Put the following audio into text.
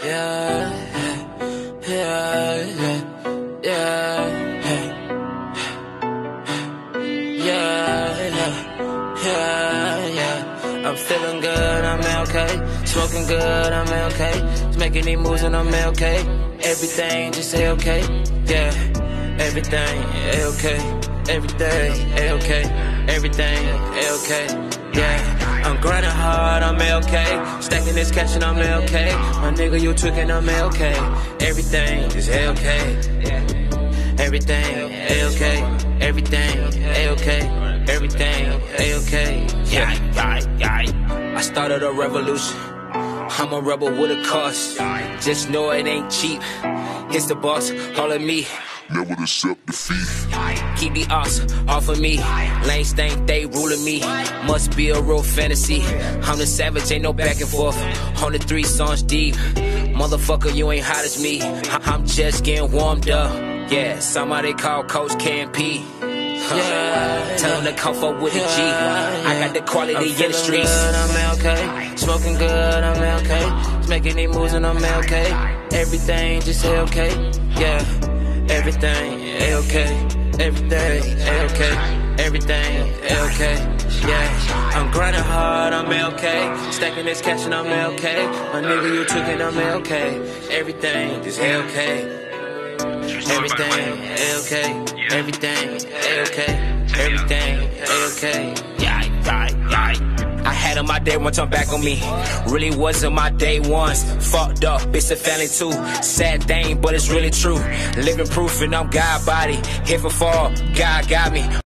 yeah, yeah, yeah, yeah. I'm feeling good, I'm okay. Smoking good, I'm okay. Making these moves and I'm okay. Everything just okay, yeah. Everything okay. Everything okay. Everything okay, yeah. I'm grinding hard, I'm okay. Stacking this cash and I'm okay. My nigga, you tweaking, I'm okay. Everything is okay. Everything okay. Everything okay. Everything okay. Yeah. I started a revolution. I'm a rebel with a cause. Just know it ain't cheap. It's the boss, all of me. Never accept defeat. Keep the odds off of me. Lanes think they ruling me. Must be a real fantasy. I'm the savage, ain't no back and forth. On the 3 songs deep. Motherfucker, you ain't hot as me. I'm just getting warmed up. Yeah, somebody call Coach KMP. Yeah, tell them to come forward with a G. I got the quality in the streets. I'm okay. Smoking good, I'm okay. Making these moves and I'm okay. Everything just okay. Yeah. Everything okay, everything okay, everything okay, yeah. I'm grinding hard, I'm okay. Stacking this cash and I'm okay. My nigga, you took it, I'm okay. Everything is okay. Everything okay, everything okay, everything okay, yeah. I had on my day one, turn back on me. Really wasn't my day ones. Fucked up, it's a family too. Sad thing, but it's really true. Living proof and I'm God body. Here for fall, God got me.